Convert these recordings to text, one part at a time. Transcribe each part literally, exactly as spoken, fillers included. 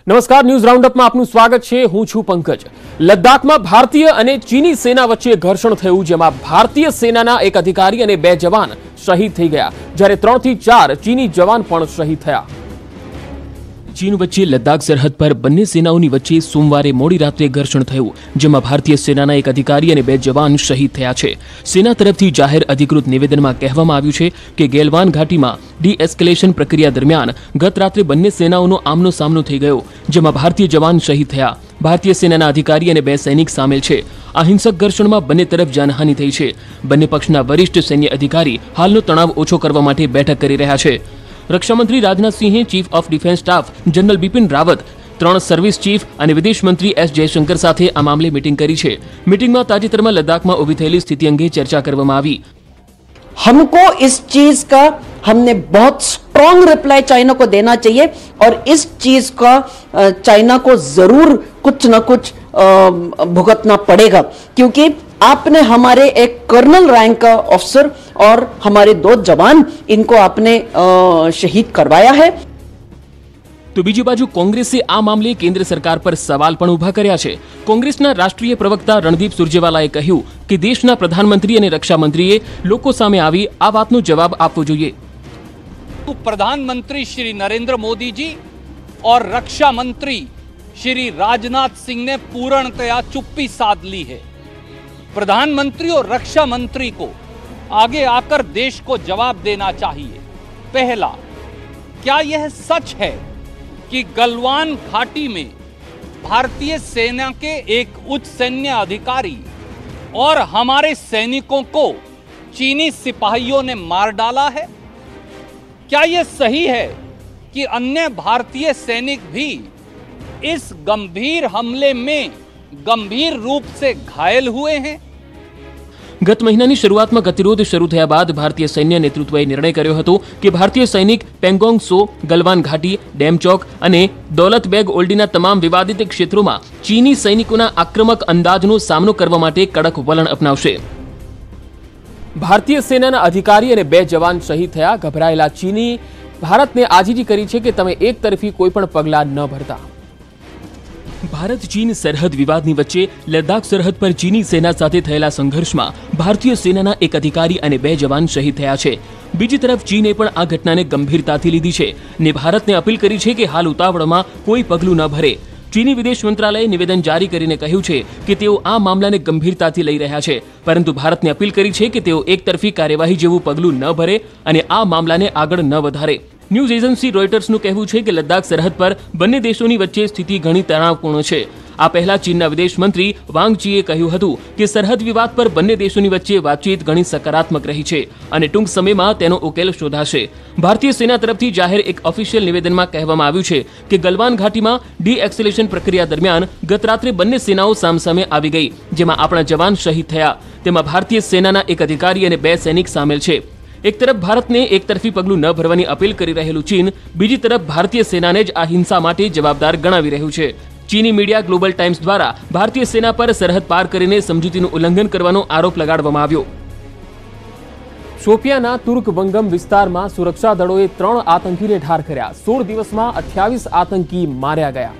નમસ્કાર, ન્યૂઝ રાઉન્ડઅપમાં આપનું સ્વાગત છે। હું છું પંકજ। લદ્દાખમાં ભારતીય અને ચીની સેના વચ્ચે ઘર્ષણ થયું, જેમાં ભારતીય સેનાના એક અધિકારી અને બે જવાન શહીદ થઈ ગયા, જ્યારે ત્રણ થી ચાર ચીની જવાન પણ શહીદ થયા। ચીન વચ્ચે લદ્દાખ સરહદ પર બંને સેનાઓની વચ્ચે સોમવારે મોડી રાત્રે ઘર્ષણ થયું, જેમાં ભારતીય સેનાના એક અધિકારી અને બે જવાન શહીદ થયા છે। સેના તરફથી જાહેર અધિકૃત નિવેદનમાં કહેવામાં આવ્યું છે કે ગેલવાન ઘાટીમાં ડી એસ્કેલેશન પ્રક્રિયા દરમિયાન ગત રાત્રે બંને સેનાઓનો આમનો સામનો થઈ ગયો, જેમાં ભારતીય જવાન શહીદ થયા। ભારતીય સેનાના અધિકારી અને બે સૈનિક સામેલ છે। આ હિંસક ઘર્ષણમાં બંને તરફ જાનહાનિ થઈ છે। બંને પક્ષના વરિષ્ઠ સૈન્ય અધિકારી હાલનો તણાવ ઓછો કરવા માટે બેઠક કરી રહ્યા છે। રક્ષામંત્રી રાજનાથ સિંહે, chief of defence staff general Bipin Rawat, ત્રણ સર્વિસ ચીફ અને વિદેશ મંત્રી એસ જયશંકર સાથે આ મામલે મીટિંગ કરી છે। મીટિંગમાં તાજેતરમાં લદ્દાખમાં ઊભી થયેલી સ્થિતિ અંગે ચર્ચા કરવામાં આવી। हमको इस चीज का हमने बहुत स्ट्रॉन्ग रिप्लाई चाइना को देना चाहिए और इस चीज का चाइना को जरूर कुछ न कुछ भुगतना पड़ेगा, क्योंकि आपने हमारे एक कर्नल रैंक का ऑफिसर और हमारे दो जवान इनको आपने शहीद करवाया है। तो बीजी बाजू कांग्रेसे आ मामले केंद्र सरकार पर सवाल पण उभा कर्या छे। कांग्रेसना राष्ट्रीय प्रवक्ता रणदीप सुरजेवालाए કહ્યું કે દેશના પ્રધાનમંત્રી અને રક્ષા મંત્રીએ લોકો સામે આવી આ વાતનો જવાબ આપવો જોઈએ। प्रधानमंत्री श्री नरेंद्र मोदी जी और रक्षा मंत्री श्री राजनाथ सिंह ने पूर्णतया चुप्पी साध ली है। प्रधानमंत्री और रक्षा मंत्री को आगे आकर देश को जवाब देना चाहिए। पहला, क्या यह सच है कि गलवान घाटी में भारतीय सेना के एक उच्च सैन्य अधिकारी और हमारे सैनिकों को चीनी सिपाहियों ने मार डाला है? क्या यह सही है कि अन्य भारतीय सैनिक भी इस गंभीर हमले में गंभीर रूप से घायल हुए हैं? गत महीनाની શરૂઆતમાં ગતિરોધ શરૂ થયા બાદ ભારતીય સૈન્ય નેતૃત્વએ નિર્ણય કર્યો હતો કે ભારતીય સૈનિક પેંગોંગ સો, ગલવાન ઘાટી, ડેમ ચોક અને દૌલત બેગ ઓલ્ડીના તમામ વિવાદિત ક્ષેત્રોમાં ચીની સૈનિકોના આક્રમક અંદાજનો સામનો કરવા માટે કડક વલણ અપનાવશે। ભારતીય સેનાના અધિકારી અને બે જવાન શહીદ થયા। ગભરાયેલા ચીની ભારતને આજીજી કરી છે કે તમે એક તરફી કોઈ પણ પગલાં ન ભરતા। ભારત ચીન સરહદ વિવાદની વચ્ચે લદ્દાખ સરહદ પર ચીની સેના સાથે થયેલા સંઘર્ષમાં ભારતીય સેનાના એક અધિકારી અને બે જવાન શહીદ થયા છે। બીજી તરફ ચીને પણ આ ઘટનાને ગંભીરતાથી લીધી છે ને ભારતને અપીલ કરી છે કે હાલ ઉતાવળમાં કોઈ પગલું ન ભરે। ચીની વિદેશ મંત્રાલયે નિવેદન જારી કરીને કહ્યું છે કે તેઓ આ મામલાને ગંભીરતાથી લઈ રહ્યા છે, પરંતુ ભારતને અપીલ કરી છે કે તેઓ એકતરફી કાર્યવાહી જેવું પગલું ન ભરે અને આ મામલાને આગળ ન વધારે। ન્યૂઝ એજન્સી રોયટર્સનું કહેવું છે કે લદ્દાખ સરહદ પર બંને દેશોની વચ્ચે સ્થિતિ ઘણી તણાવપૂર્ણ છે। આ પહેલા ચીનના વિદેશ મંત્રી વાંગ ચીએ કહ્યું હતું કે સરહદ વિવાદ પર બંને દેશોની વચ્ચે વાતચીત ઘણી સકારાત્મક રહી છે અને ટૂંક સમયમાં તેનો ઉકેલ શોધાશે। ભારતીય સેના તરફથી જાહેર એક ઓફિશિયલ નિવેદનમાં કહેવામાં આવ્યું છે કે ગલવાન ઘાટીમાં ડી એક્સેલેશન પ્રક્રિયા દરમિયાન ગત રાત્રે બંને સેનાઓ સામસામે આવી ગઈ, જેમાં આપણા જવાન શહીદ થયા। તેમાં ભારતીય સેનાના એક અધિકારી અને બે સૈનિક સામેલ છે। એક તરફ ભારતને એક તરફી પગલું ન ભરવાની અપીલ કરી રહેલું ચીન બીજી તરફ ભારતીય સેનાને જ આ હિંસા માટે જવાબદાર ગણાવી રહ્યું છે। ચીની મીડિયા ગ્લોબલ ટાઈમ્સ દ્વારા ભારતીય સેના પર સરહદ પાર કરીને સમજૂતીનું ઉલ્લંઘન કરવાનો આરોપ લગાડવામાં આવ્યો। શોપિયાના તુર્કવંગમ વિસ્તારમાં સુરક્ષા દળોએ ત્રણ આતંકીને ઠાર કર્યા। સોળ દિવસમાં અઠ્યાવીસ આતંકી માર્યા ગયા।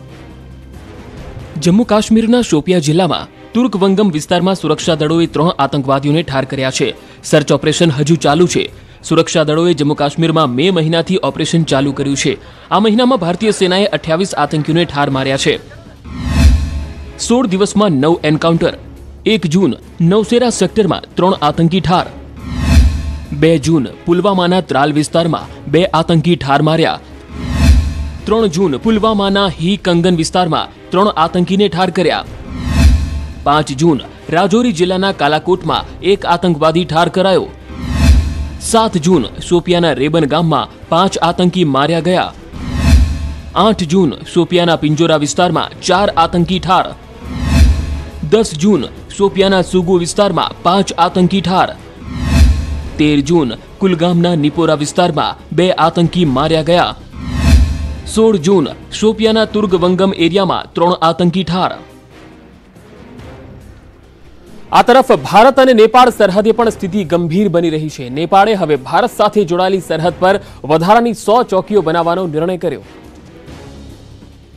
જમ્મુ કાશ્મીરના શોપિયા જિલ્લામાં તુર્કવંગમ વિસ્તારમાં સુરક્ષા દળોએ ત્રણ આતંકવાદીઓને ઠાર કર્યા છે। સર્ચ ઓપરેશન હજુ ચાલુ છે। સુરક્ષા દળોએ જમ્મુ કાશ્મીરમાં મે મહિનાથી ઓપરેશન ચાલુ કર્યું છે। આ મહિનામાં ભારતીય સેનાએ અઠ્યાવીસ આતંકીઓને ઠાર માર્યા છે। સોળ દિવસમાં નવ એન્કાઉન્ટર। એક જૂન નવસેરા સેક્ટરમાં ત્રણ આતંકી ઠાર। બે જૂન પુલવામાના ત્રાલ વિસ્તારમાં બે આતંકી ઠાર માર્યા। ત્રણ જૂન પુલવામાના હી કંગન વિસ્તારમાં ત્રણ આતંકીને ઠાર કર્યા। પાંચ જૂન રાજૌરી જિલ્લાના કાલાકોટમાં એક આતંકવાદી ઠાર કરાયો। सात जून शोपियाना रेबन गामમાં पांच आतंकी मार्या गया। आठ जून शोपियाना पिंजोरा विस्तारमा चार आतंकी ठार। दस जून शोपियाना सुगु विस्तारमा पांच आतंकी ठार। तेर जून कुलगामना निपोरा विस्तारमा बे आतंकी मार्या गया। सोल जून शोपियाना तुर्गवंगम एरियामां त्रण आतंकी ठार। आ तरफ भारत और नेपाल सरहदे पण स्थिति गंभीर बनी रही है। नेपाळे हवे भारत साथे जोड़ाયેલી सरहद पर वधारानी सौ चौकीओ बनावવાનો निर्णय कर्यो।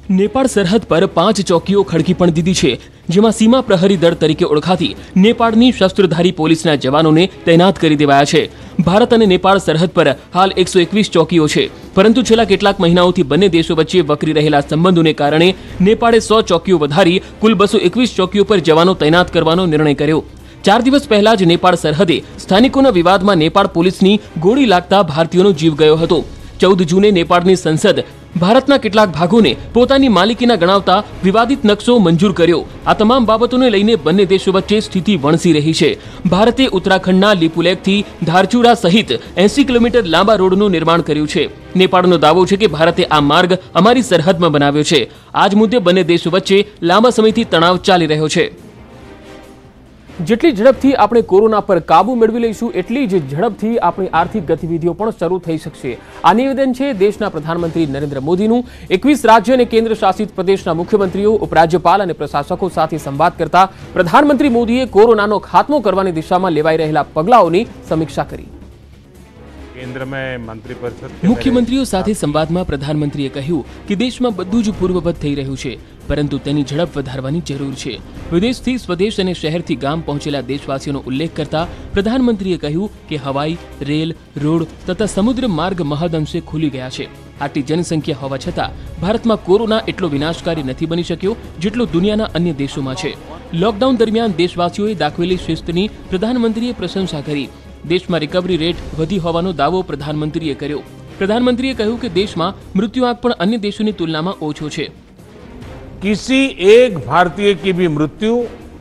નેપાળ સરહદ પર પાંચ ચોકીઓ ખડકી પણ દીધી છે, જેમાં સીમા પ્રહરી દળ તરીકે ઓળખાતી નેપાળની શસ્ત્રધારી પોલીસના જવાનોને તૈનાત કરી દેવાયા છે. ભારત અને નેપાળ સરહદ પર હાલ એકસો એકવીસ ચોકીઓ છે, પરંતુ છેલ્લા કેટલાક મહિનાઓથી બંને દેશો વચ્ચે વકરી રહેલા સંબંધોને કારણે નેપાળે સો ચોકીઓ વધારી કુલ બસો એકવીસ ચોકીઓ પર જવાનો તૈનાત કરવાનો નિર્ણય કર્યો. ચાર દિવસ પહેલા જ નેપાળ સરહદે સ્થાનિકોના વિવાદમાં નેપાળ પોલીસની ગોળી લાગતા ભારતીયોનો જીવ ગયો હતો. ચૌદ જૂને નેપાળની સંસદ ભારતના કેટલાક ભાગોને પોતાની માલિકીના ગણાવતા વિવાદિત નકશો મંજૂર કર્યો. આ તમામ બાબતોને લઈને બંને દેશો વચ્ચે સ્થિતિ વણસી રહી છે. ભારતે ઉત્તરાખંડના લિપુલેખથી ધારચુરા સહિત એસી કિલોમીટર લાંબા રોડનું નિર્માણ કર્યું છે. નેપાળનો દાવો છે કે ભારતે આ માર્ગ અમારી સરહદમાં બનાવ્યો છે. આ જ મુદ્દે બંને દેશો વચ્ચે લાંબા સમયથી તણાવ ચાલી રહ્યો છે. જેટલી ઝડપથી આપણે કોરોના પર કાબુ મેળવી લઈશું એટલી જ ઝડપથી આપણી આર્થિક ગતિવિધિઓ પણ શરૂ થઈ શકશે. આ નિવેદન છે દેશના પ્રધાનમંત્રી નરેન્દ્ર મોદીનું. એકવીસ રાજ્ય અને કેન્દ્ર શાસિત પ્રદેશના મુખ્યમંત્રીઓ, ઉપરાજ્યપાલ અને પ્રશાસકો સાથે સંવાદ કરતા પ્રધાનમંત્રી મોદીએ કોરોનાનો ખાત્મો કરવાની દિશામાં લેવાઈ રહેલા પગલાઓની સમીક્ષા કરી. કેન્દ્રમાં મંત્રી પરિષદ મુખ્યમંત્રીઓ સાથે સંવાદમાં પ્રધાનમંત્રીએ કહ્યું કે દેશમાં બધું જ પૂર્વવત થઈ રહ્યું છે, પરંતુ તેની ઝડપ વધારવાની જરૂર છે. વિદેશથી સ્વદેશ અને શહેરથી ગામ પહોંચેલા દેશવાસીઓનો ઉલ્લેખ કરતા પ્રધાનમંત્રીએ કહ્યું કે હવાઈ, રેલ, રોડ તથા સમુદ્ર માર્ગ મહદઅંશે ખુલી ગયા છે. આટલી જનસંખ્યા હોવા છતાં ભારતમાં કોરોના એટલો વિનાશકારી નથી બની શક્યો જેટલો દુનિયાના અન્ય દેશોમાં છે. લોકડાઉન દરમિયાન દેશવાસીઓએ દાખવેલી શિસ્તની પ્રધાનમંત્રીએ પ્રશંસા કરી. દેશમાં રિકવરી રેટ વધી હોવાનો દાવો પ્રધાનમંત્રીએ કર્યો. પ્રધાનમંત્રીએ કહ્યું કે દેશમાં મૃત્યુઆંક પણ અન્ય દેશોની તુલનામાં ઓછો છે. किसी एक भारतीय की भी मृत्यु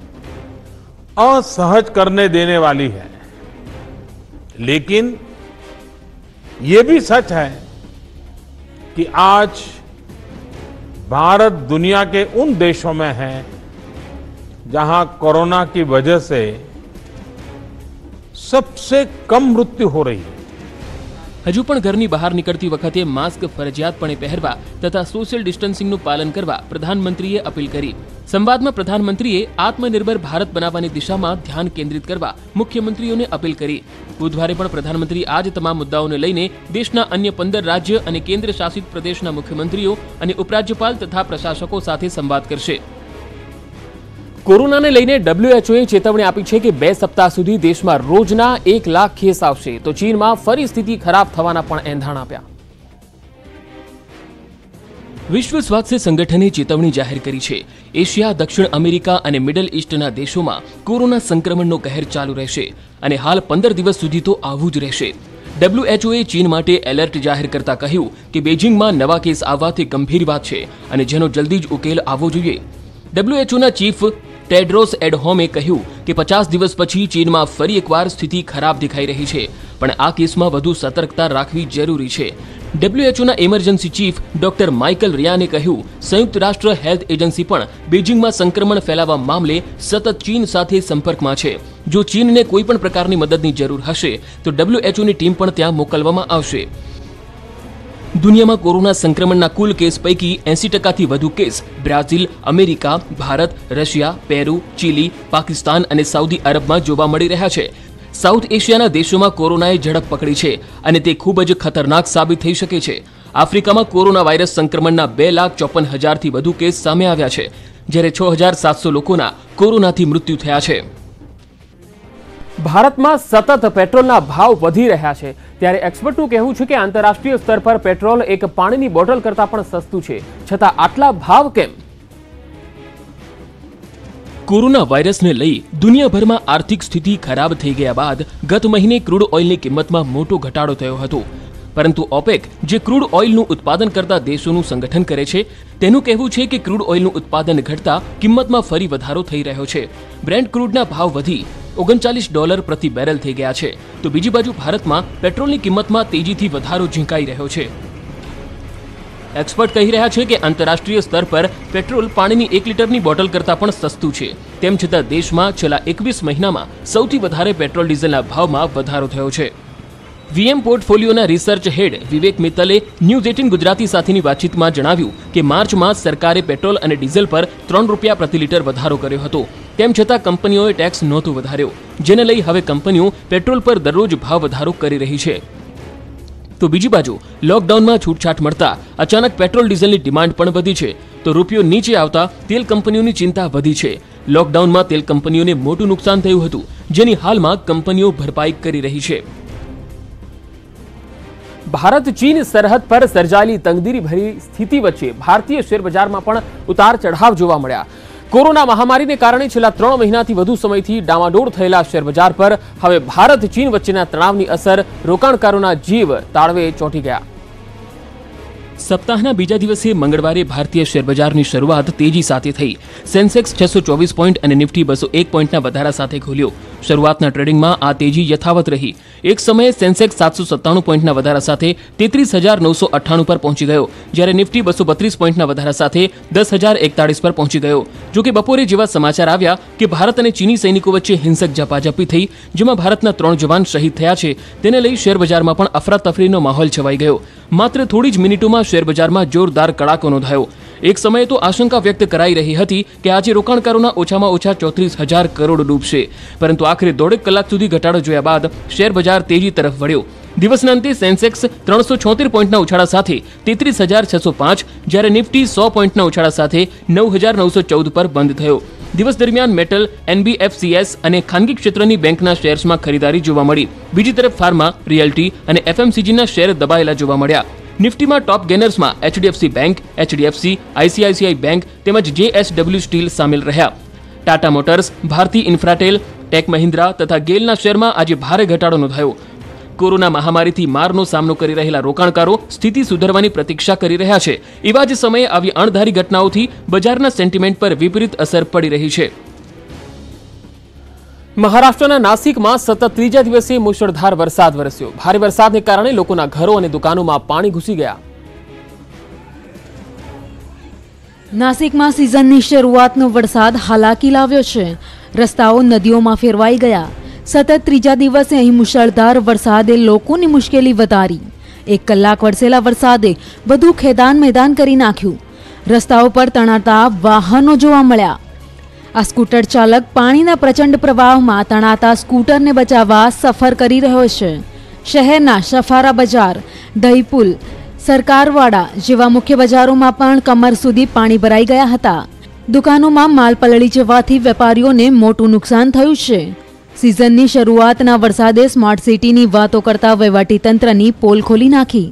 असहज करने देने वाली है, लेकिन ये भी सच है कि आज भारत दुनिया के उन देशों में है जहां कोरोना की वजह से सबसे कम मृत्यु हो रही है. હજુ પણ ઘરની બહાર નીકળતી વખતે માસ્ક ફરજિયાતપણે પહેરવા તથા સોશિયલ ડિસ્ટન્સિંગનું પાલન કરવા પ્રધાનમંત્રીએ અપીલ કરી. સંવાદમાં પ્રધાનમંત્રીએ આત્મનિર્ભર ભારત બનાવવાની દિશામાં ધ્યાન કેન્દ્રિત કરવા મુખ્યમંત્રીઓને અપીલ કરી. બુધવારે પણ પ્રધાનમંત્રી આ જ તમામ મુદ્દાઓને લઈને દેશના અન્ય પંદર રાજ્ય અને કેન્દ્ર શાસિત પ્રદેશના મુખ્યમંત્રીઓ અને ઉપરાજ્યપાલ તથા પ્રશાસકો સાથે સંવાદ કરશે. કોરોનાને લઈને ડબ્લ્યુએચઓએ ચેતવણી આપી છે કે બે સપ્તાહ સુધી દેશમાં રોજના એક લાખ કેસ આવશે, તો ચીનમાં ફરી સ્થિતિ ખરાબ થવાના પણ એંધાણ આપ્યા. વિશ્વ સ્વાસ્થ્ય સંગઠને ચેતવણી જાહેર કરી છે. એશિયા, દક્ષિણ અમેરિકા અને મિડલ ઈસ્ટના દેશોમાં કોરોના સંક્રમણનો કહેર ચાલુ રહેશે અને હાલ પંદર દિવસ સુધી તો આવું જ રહેશે. ડબ્લ્યુએચઓએ ચીન માટે એલર્ટ જાહેર કરતા કહ્યું કે બેઇજિંગમાં નવા કેસ આવવા તે ગંભીર વાત છે અને જેનો જલ્દી જ ઉકેલ આવવો જોઈએ. ડબ્લ્યુએચઓના ચીફ ટેડ્રોસ એડહોમે કહ્યું કે પચાસ દિવસ પછી ચીનમાં ફરી એકવાર સ્થિતિ ખરાબ દેખાઈ રહી છે, પણ આ કેસમાં વધુ સતર્કતા રાખવી જરૂરી છે. ડબ્લ્યુએચઓના ઇમરજન્સી ચીફ ડોક્ટર માઇકલ રિયાને કહ્યું, સંયુક્ત રાષ્ટ્ર હેલ્થ એજન્સી પણ બેઇજિંગમાં સંક્રમણ ફેલાવા મામલે સતત ચીન સાથે સંપર્કમાં છે. જો ચીનને કોઈ પણ પ્રકારની મદદની જરૂર હશે તો ડબ્લ્યુએચઓની ટીમ પણ ત્યાં મોકલવામાં આવશે. દુનિયામાં કોરોના સંક્રમણના કુલ કેસ પૈકી એંસી ટકાથી વધુ case Brazil, America, Bharat, Russia, Peru, Chile, Pakistan અને સાઉદી અરબમાં જોવા મળી રહ્યા છે. સાઉથ એશિયાના દેશોમાં કોરોનાએ ઝડપ પકડી છે અને તે ખૂબ જ ખતરનાક સાબિત થઈ શકે છે. આફ્રિકામાં કોરોના વાયરસ સંક્રમણના બે લાખ ચોપન હજારથી વધુ કેસ સામે આવ્યા છે, જ્યારે છ હજાર સાતસો લોકોના કોરોનાથી મૃત્યુ થયા છે. ભારતમાં સતત પેટ્રોલના ભાવ વધી રહ્યા છે, ત્યારે એક્સપર્ટનું કહેવું છે કે આંતરરાષ્ટ્રીય સ્તર પર પેટ્રોલ એક પાણીની બોટલ કરતાં પણ સસ્તું છે, છતાં આટલા ભાવ કેમ? કોરોના વાયરસને લઈ દુનિયાભરમાં આર્થિક સ્થિતિ ખરાબ થઈ ગયા બાદ ગત મહિને ક્રૂડ ઓઇલની કિંમતમાં મોટો ઘટાડો થયો હતો. પરંતુ ઓપેક, જે ક્રૂડ ઓઇલનું ઉત્પાદન કરતા દેશોનું સંગઠન કરે છે, તેનું કહેવું છે કે ક્રૂડ ઓઇલનું ઉત્પાદન ઘટતા કિંમતમાં ફરી વધારો થઈ રહ્યો છે. બ્રેન્ટ ક્રૂડના ભાવ વધી ઓગણચાલીસ ડોલર પ્રતિ બેરલ થઈ ગયા છે, તો બીજી બાજુ ભારતમાં પેટ્રોલની કિંમતમાં તેજીથી વધારો ઝીંકાઈ રહ્યો છે. એક્સપર્ટ કહી રહ્યા છે કે આંતરરાષ્ટ્રીય સ્તર પર પેટ્રોલ પાણીની એક લીટરની બોટલ કરતાં પણ સસ્તું છે. તેમ છતાં દેશમાં છેલ્લા એકવીસ મહિનામાં સૌથી વધારે પેટ્રોલ ડીઝલના ભાવમાં વધારો થયો છે. વીએમ પોર્ટફોલિયોના રિસર્ચ હેડ વિવેક મિત્તલે ન્યૂઝ એટીન ગુજરાતી સાથેની વાતચીતમાં જણાવ્યું કે માર્ચમાં સરકારે પેટ્રોલ અને ડીઝલ પર ત્રણ રૂપિયા પ્રતિ લીટર વધારો કર્યો હતો. તેમ છતાં કંપનીઓએ ટેક્સ નહોતો વધાર્યો, જેને લઈ હવે કંપનીઓ પેટ્રોલ પર દરરોજ ભાવ વધારો કરી રહી છે. તો બીજી બાજુ લોકડાઉનમાં છૂટછાટ મળતા અચાનક પેટ્રોલ ડીઝલની ડિમાન્ડ પણ વધી છે, તો રૂપિયો નીચે આવતા તેલ કંપનીઓની ચિંતા વધી છે. લોકડાઉનમાં તેલ કંપનીઓને મોટું નુકસાન થયું હતું, જેની હાલમાં કંપનીઓ ભરપાઈ કરી રહી છે. ભારત ચીન સરહદ પર સર્જાયેલી તંગદીરી ભરી સ્થિતિ વચ્ચે ભારતીય શેરબજારમાં પણ ઉતાર ચઢાવ જોવા મળ્યા. કોરોના મહામારીને કારણે છેલ્લા ત્રણ મહિનાથી વધુ સમયથી ડામાડોળ થયેલા શેરબજાર પર હવે ભારત ચીન વચ્ચેના તણાવની અસર રોકાણકારોના જીવ તાળવે ચોંટી ગયા. સપ્તાહના બીજા દિવસે મંગળવારે ભારતીય શેરબજારની શરૂઆત તેજી સાથે થઈ. સેન્સેક્સ છસો ચોવીસ પોઈન્ટ અને નિફ્ટી બસો એક પોઈન્ટના વધારા સાથે ખુલ્યો. શરૂઆતના ટ્રેડિંગમાં આ તેજી યથાવત રહી. એક સમયે સેન્સેક્સ સાતસો સત્તાણું પોઈન્ટના વધારા સાથે તેત્રીસ હજાર નવસો અઠ્ઠાણું પર પહોંચી ગયો, જ્યારે નિફ્ટી બસો બત્રીસ પોઈન્ટના વધારા સાથે દસ હજાર એકતાળીસ પર પહોંચી ગયો. જોકે બપોરે જેવા સમાચાર આવ્યા કે ભારત અને ચીની સૈનિકો વચ્ચે હિંસક ઝપાઝપી થઈ, જેમાં ભારતના ત્રણ જવાન શહીદ થયા છે, તેને લઈ શેરબજારમાં પણ અફરાતફરીનો માહોલ છવાઈ ગયો. માત્ર થોડી જ મિનિટોમાં શેરબજારમાં જોરદાર કડાકો નોંધાયો. એક સમયે તો આશંકા વ્યક્ત કરાઈ રહી હતી કે આજે રોકાણકારોના ઓછામાં ઓછા ચોત્રીસ હજાર કરોડ ડૂબશે, પરંતુ આખરે દોઢેક કલાક સુધી ઘટાડો જોયા બાદ શેરબજાર તેજી તરફ વળ્યો. દિવસના અંતે સેન્સેક્સ ત્રણસો છોતેર પોઈન્ટના ઉછાળા સાથે તેત્રીસ હજાર છસો પાંચ, જ્યારે નિફ્ટી સો પોઈન્ટના ઉછાળા સાથે નવ હજાર નવસો ચૌદ પર બંધ થયો. દિવસ દરમિયાન મેટલ, એનબીએફસીએસ અને ખાનગી ક્ષેત્રની બેંકના શેર્સમાં ખરીદારી જોવા મળી. બીજી તરફ ફાર્મા, રિયલ્ટી અને એફએમસીજીના શેર દબાયેલા જોવા મળ્યા. નિફ્ટીમાં ટોપ ગેનર્સમાં HDFC bank, HDFC, ICICI bank તેમજ જેએસડબલ્યુ સ્ટીલ સામેલ રહ્યા. ટાટા મોટર્સ, ભારતી ઇન્ફ્રાટેલ, ટેક મહિન્દ્રા તથા ગેલના શેરમાં આજે ભારે ઘટાડો નોંધાયો. કોરોના મહામારીથી મારનો સામનો કરી રહેલા રોકાણકારો સ્થિતિ સુધરવાની પ્રતીક્ષા કરી રહ્યા છે. એવા જ સમયે આવી અણધારી ઘટનાઓથી બજારના સેન્ટિમેન્ટ પર વિપરીત અસર પડી રહી છે. મહારાષ્ટ્રના નાસિકમાં સતત ત્રીજા દિવસે મુશળધાર વરસાદ વરસ્યો. ભારે વરસાદને કારણે લોકોના ઘરો અને દુકાનોમાં પાણી ઘૂસી ગયા. નાસિકમાં સિઝનની શરૂઆતનો વરસાદ હાલાકી લાવ્યો છે. રસ્તાઓ નદીઓમાં ફેરવાઈ ગયા. સતત ત્રીજા દિવસે અહીં મુશળધાર વરસાદે લોકોની મુશ્કેલી વધારી. એક કલાક વરસેલા વરસાદે બધું ખેદાન મેદાન કરી નાખ્યું. રસ્તાઓ પર તણાતા વાહનો જોવા મળ્યા. આ સ્કૂટર ચાલક પાણીના પ્રચંડ પ્રવાહમાં તણાતા સ્કૂટરને બચાવવા સફર કરી રહ્યો છે. શહેરના સફારા બજાર, દહીપુલ, સરકારવાડા જેવા મુખ્ય બજારોમાં પણ કમર સુધી પાણી ભરાઈ ગયા હતા. દુકાનોમાં માલ પલળી જવાથી વેપારીઓને મોટું નુકસાન થયું છે. સિઝનની શરૂઆતના વરસાદે સ્માર્ટ સિટીની વાતો કરતા વહીવટીતંત્રની પોલ ખોલી નાખી.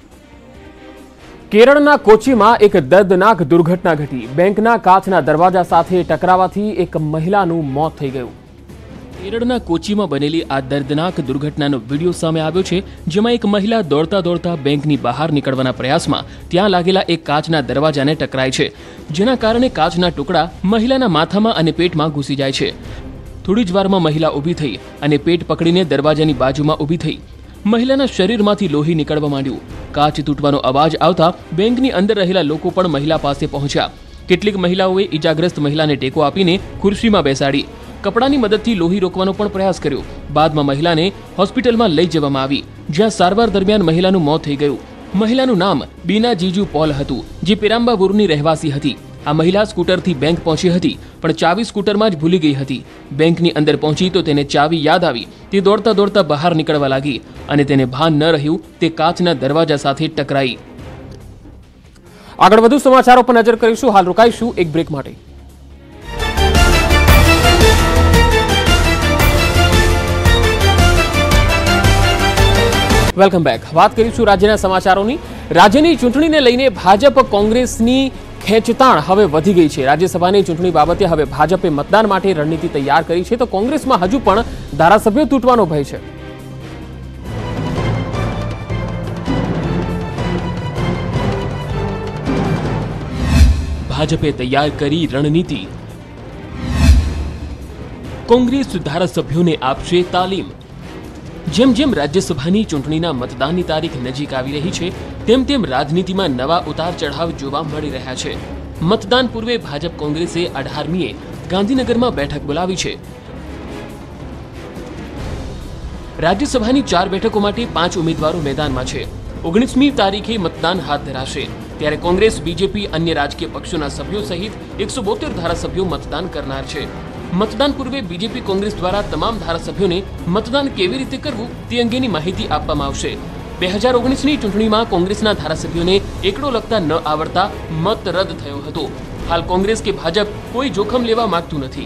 કેરળના કોચીમાં એક દર્દનાક દુર્ઘટના ઘટી. બેંકના કાચના દરવાજા સાથે ટકરાવાથી એક મહિલાનું મોત થઈ ગયું. કેરળના કોચીમાં બનેલી આ દર્દનાક દુર્ઘટનાનો વિડીયો સામે આવ્યો છે, જેમાં એક મહિલા દોડતા દોડતા બેંકની બહાર નીકળવાના પ્રયાસમાં ત્યાં લાગેલા એક કાચના દરવાજાને ટકરાય છે, જેના કારણે કાચના ટુકડા મહિલાના માથામાં અને પેટમાં ઘૂસી જાય છે. થોડી જ વારમાં મહિલા ઊભી થઈ અને પેટ પકડીને દરવાજાની બાજુમાં ઊભી થઈ. મહિલાના શરીરમાંથી લોહી નીકળવા માંડ્યું. કાચ તૂટવાનો અવાજ આવતા બેંકની અંદર રહેલા લોકો પણ મહિલા પાસે પહોંચ્યા. કેટલીક મહિલાઓએ ઈજાગ્રસ્ત મહિલાને ટેકો આપીને ખુરશીમાં બેસાડી. કપડાની મદદથી લોહી રોકવાનો પણ પ્રયાસ કર્યો. બાદમાં મહિલાને હોસ્પિટલમાં લઈ જવામાં આવી, જ્યાં સારવાર દરમિયાન મહિલાનું મોત થઈ ગયું. મહિલાનું નામ બીના જીજુ પોલ હતું, જે પેરામ્બાવુરની રહેવાસી હતી. આ મહિલા સ્કૂટરથી બેંક પહોંચી હતી, પણ ચાવી સ્કૂટરમાં જ ભૂલી ગઈ હતી. બેંકની અંદર પહોંચી તો તેને ચાવી યાદ આવી. તે દોડતા દોડતા બહાર નીકળવા લાગી અને તેને ભાન ન રહ્યું. તે કાચના દરવાજા સાથે ટકરાઈ. આગળ વધુ સમાચારો પર નજર કરીશું. હાલ રોકાઈશું એક બ્રેક માટે. Welcome back. વાત કરીશું રાજ્યના સમાચારોની. રાજ્યની ચૂંટણીને લઈને ભાજપ કોંગ્રેસની ખેંચતાણ હવે વધી ગઈ છે. રાજ્યસભાની ચૂંટણી બાબતે હવે ભાજપે મતદાન માટે રણનીતિ તૈયાર કરી છે, તો કોંગ્રેસમાં હજુ પણ ધારાસભ્યો તૂટવાનો ભય છે. ભાજપે તૈયાર કરી રણનીતિ. કોંગ્રેસ ધારાસભ્યોને આપશે તાલીમ. જેમ જેમ રાજ્યસભાની ચૂંટણીના મતદાનની તારીખ નજીક આવી રહી છે, તેમ તેમ રાજનીતિમાં નવા ઉતાર ચઢાવ જોવા મળી રહ્યા છે. મતદાન પૂર્વે ભાજપ કોંગ્રેસે અઢારમીએ ગાંધીનગરમાં બેઠક બોલાવી છે. રાજ્યસભાની ચાર બેઠકો માટે પાંચ ઉમેદવારો મેદાનમાં છે. ઓગણીસમી તારીખે મતદાન હાથ ધરાશે. ત્યારે કોંગ્રેસ, બીજેપી, અન્ય રાજકીય પક્ષોના સભ્યો સહિત એકસો બોતેર ધારાસભ્યો મતદાન કરનાર છે. મતદાન પૂર્વે બીજેપી કોંગ્રેસ દ્વારા તમામ ધારાસભ્યોને મતદાન કેવી રીતે કરવું તે અંગેની માહિતી આપવામાં આવશે. બે હજાર ઓગણીસની ચૂંટણીમાં કોંગ્રેસના ધારાસભ્યોને એકડો લખતા ન આવડતા મત રદ થયો હતો. હાલ કોંગ્રેસ કે ભાજપ કોઈ જોખમ લેવા માંગતું નથી.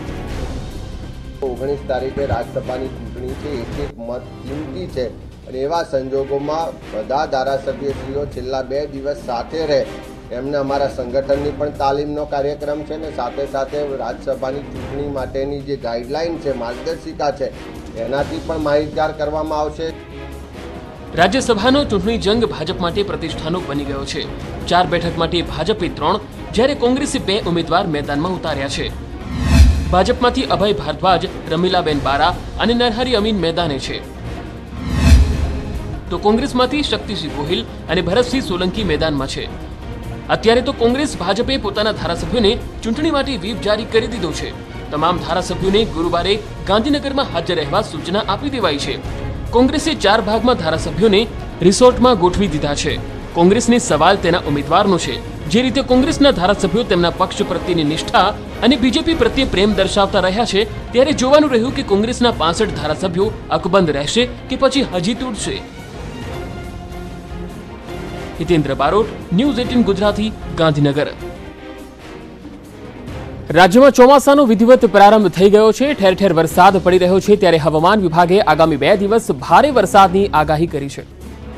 ઓગણીસ તારીખે રાજ્યસભાની ચૂંટણી છે, એક એક મત કિંમતી છે અને એવા સંજોગોમાં બધા ધારાસભ્યશ્રીઓ છેલ્લા બે દિવસ સાથે રહે, એમને અમારા સંગઠનની પણ તાલીમનો કાર્યક્રમ છે ને સાથે સાથે રાજ્યસભાની ચૂંટણી માટેની જે ગાઈડલાઈન છે, માર્ગદર્શિકા છે, એનાથી પણ માહિતગાર કરવામાં આવશે. રાજ્યસભાનો ચૂંટણી જંગ ભાજપ માટે પ્રતિષ્ઠાનો બની ગયો છે. ચાર બેઠક માટે ભાજપે ત્રણ, જ્યારે કોંગ્રેસે બે ઉમેદવાર મેદાનમાં ઉતાર્યા છે. ભાજપમાંથી અભય ભારદ્વાજ, રમીલાબેન બારા અને નરહરી અમીન મેદાને છે, તો કોંગ્રેસમાંથી શક્તિસિંહ ગોહિલ અને ભરતસિંહ સોલંકી મેદાનમાં છે. અત્યારે તો કોંગ્રેસ ભાજપે પોતાના ધારાસભ્યોને ચૂંટણી માટે વ્હીપ જારી કરી દીધો છે. તમામ ધારાસભ્યોને ગુરુવારે ગાંધીનગરમાં હાજર રહેવા સૂચના આપી દેવાઈ છે. કોંગ્રેસે ચાર ભાગમાં ધારાસભ્યોને રિસોર્ટમાં ગોઠવી દીધા છે. કોંગ્રેસને સવાલ તેના ઉમેદવારનો છે. જે રીતે કોંગ્રેસના ધારાસભ્યો તેમના પક્ષ પ્રત્યેની નિષ્ઠા અને બીજેપી પ્રત્યે પ્રેમ દર્શાવતા રહ્યા છે, ત્યારે જોવાનું રહ્યું કે કોંગ્રેસના પાસઠ ધારાસભ્યો અકબંધ રહેશે કે પછી હજી તૂટશે. Hitendra Barot, news eighteen Gujarati, Gandhinagar. રાજ્યમાં ચોમાસાનો વિધિવત પ્રારંભ થઈ ગયો છે. ઠેર ઠેર વરસાદ પડી રહ્યો છે, ત્યારે હવામાન વિભાગે આગામી બે દિવસ ભારે વરસાદની આગાહી કરી છે.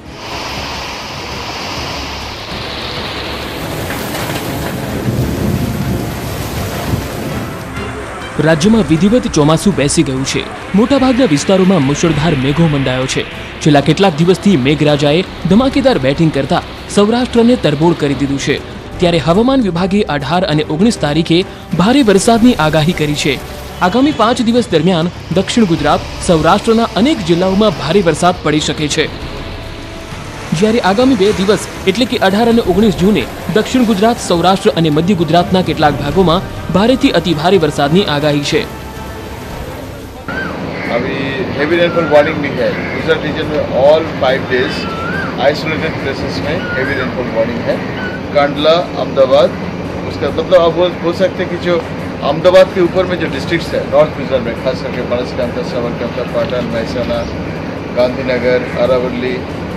રાજ્યમાં વિધિવત ચોમાસું બેસી ગયું છે. મોટાભાગના વિસ્તારોમાં મુશળધાર મેઘો મંડાયો છે. છેલ્લા કેટલાક દિવસથી મેઘરાજાએ ધમાકેદાર બેટિંગ કરતા સૌરાષ્ટ્રને તરબોળ કરી દીધું છે. ત્યારે હવામાન વિભાગે અઢાર અને ઓગણીસ તારીખે ભારે વરસાદની આગાહી કરી છે. આગામી પાંચ દિવસ દરમિયાન દક્ષિણ ગુજરાત, સૌરાષ્ટ્રના અનેક જિલ્લાઓમાં ભારે વરસાદ પડી શકે છે. જ્યારે આગામી બે દિવસ એટલે કે અઢાર અને ઓગણીસ જૂને દક્ષિણ ગુજરાત, સૌરાષ્ટ્ર અને મધ્ય ગુજરાતના કેટલાક ભાગોમાં ભારેથી અતિ ભારે વરસાદની આગાહી છે. अभी हेवी रेनफॉल वार्निंग भी है गुजरात रीजन में. All five days isolated places में हेवी रेनफॉल वार्निंग है. कांडला, अहमदाबाद, उसका मतलब आप बोल बोल सकते हैं कि जो अहमदाबाद के ऊपर में जो डिस्ट्रिक्ट्स है नॉर्थ गुजरात में, खास करके बनासकांठा, साबरकांठा, पाटन, महेसाणा, गांधीनगर, अरावली.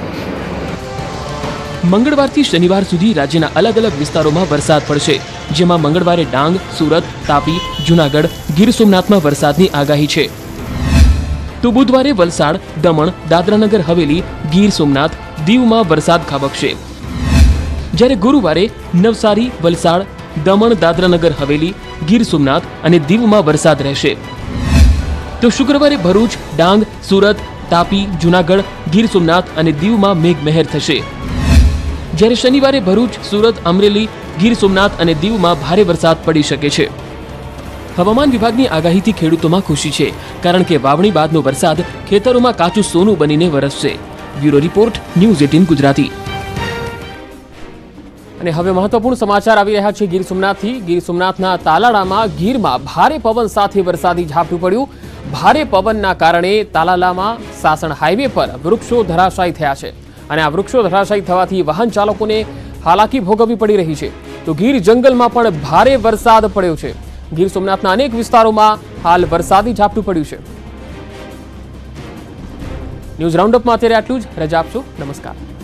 મંગળવારથી શનિવાર સુધી રાજ્યના અલગ અલગ વિસ્તારોમાં વરસાદ પડશે, જેમાં મંગળવારે ડાંગ, સુરત, તાપી, જૂનાગઢ, ગીર સોમનાથમાં વરસાદની આગાહી છે. તો બુધવારે વલસાડ, દમણ, દાદરાનગર હવેલી, ગીર સોમનાથ, દીવમાં વરસાદ ખાબકશે. જ્યારે ગુરુવારે નવસારી, વલસાડ, દમણ, દાદરાનગર હવેલી, ગીર સોમનાથ અને દીવમાં વરસાદ રહેશે. તો શુક્રવારે ભરૂચ, ડાંગ, સુરત, તાપી, જૂનાગઢ, ગીર સોમનાથ અને દીવમાં મેઘમહેર થશે. જ્યારે શનિવારે ભરૂચ, સુરત, અમરેલી, ગીર સોમનાથ અને દીવમાં ભારે વરસાદ પડી શકે છે. હવામાન વિભાગની આગાહીથી ખેડૂતોમાં ખુશી છે, કારણ કે વાવણી બાદનો વરસાદ ખેતરોમાં કાચું સોનું બનીને વરસશે. Bureau report, news eighteen Gujarati. અને હવે મહત્વપૂર્ણ સમાચાર આવી રહ્યા છે ગીર સોમનાથથી. ગીર સોમનાથના તાલાળામાં ગીરમાં ભારે પવન સાથે વરસાદી ઝાપટું પડ્યું. ભારે પવનના કારણે તાલાલામાં સાસણ હાઈવે પર વૃક્ષો ધરાશાયી થયા છે અને આ વૃક્ષો ધરાશાયી થવાથી વાહન ચાલકોને હાલાકી ભોગવવી પડી રહી છે. તો ગીર જંગલમાં પણ ભારે વરસાદ પડ્યો છે. ગીર સોમનાથના અનેક વિસ્તારોમાં હાલ વરસાદી ઝાપટું પડ્યું છે. ન્યૂઝ રાઉન્ડઅપમાં અત્યારે આટલું જ. રજા આપશો. નમસ્કાર.